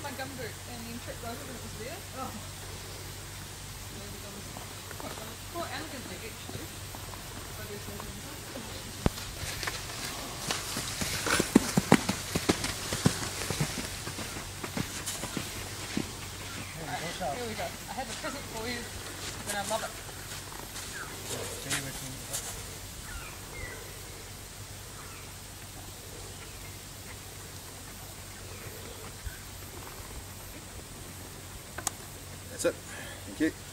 my gum boot and then tripped over when it was there. Oh. Maybe that was quite elegantly actually. I do so Alright, here we go. I have a present for you and I love it. That's it. Thank you.